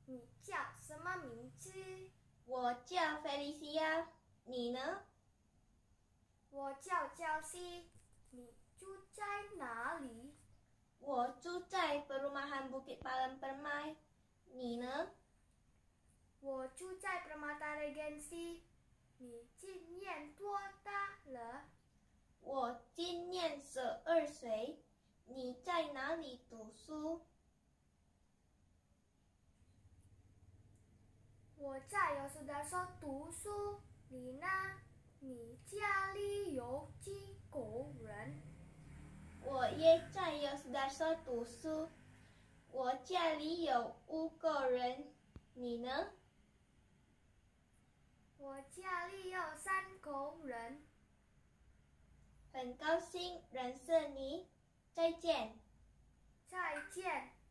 你叫什么名字？ 我叫菲利西亚，你呢？ 我叫焦西。你住在哪里？ 我住在 Perumahan Bukit Palam Permai， 你呢？ 我住在 Permata Regency。你今年多大了？ 我今年12岁。你在哪里读书？ 我在有苏达说读书。你呢？你家里有几个人？ 我也在有苏达说读书。我家里有5个人。你呢？ 我家里有3个人。 很高兴认识你，再见。 再见。